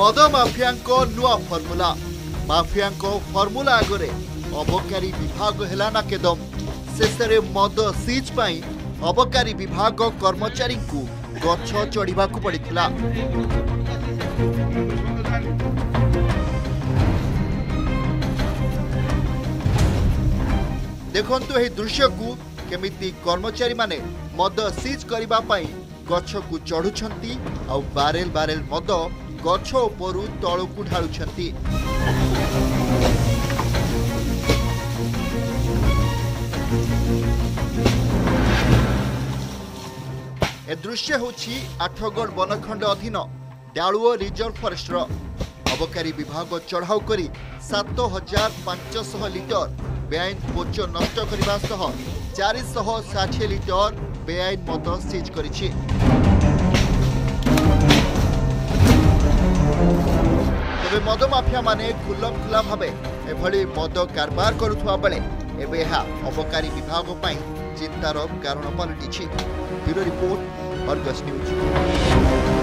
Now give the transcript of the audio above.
मद माफिया नुआ formula formula आगरे अबकारी विभाग हेला ना केदम शेष मद सीज पाई अबकारी विभाग कर्मचारी को गछ चढ़ा पड़ा। देखंतु एही दृश्य को केमिति कर्मचारी माने मद सीज करिबा पाई गछ को चढ़ुछंती आ बारेल बारेल मद गछ उपरु तळकु ढाळुछंती। ए दृश्य होछि आठगढ़ बनखंड अधीन डालुओ रिजर्व फॉरेस्ट अबकारी विभाग चढ़ाऊ करी 7500 लिटर बेआईन पोच नष्ट करने सह 460 लिटर बेआईन मद सीज करिछि। तेबे मद माफिया माने खुल्लम खुल्ला भावे एभली मद कारबार करुथुवा बेले एबे एहा अबकारी विभाग पई चिंतार कारण पलटिछि। Bureau report Argus news.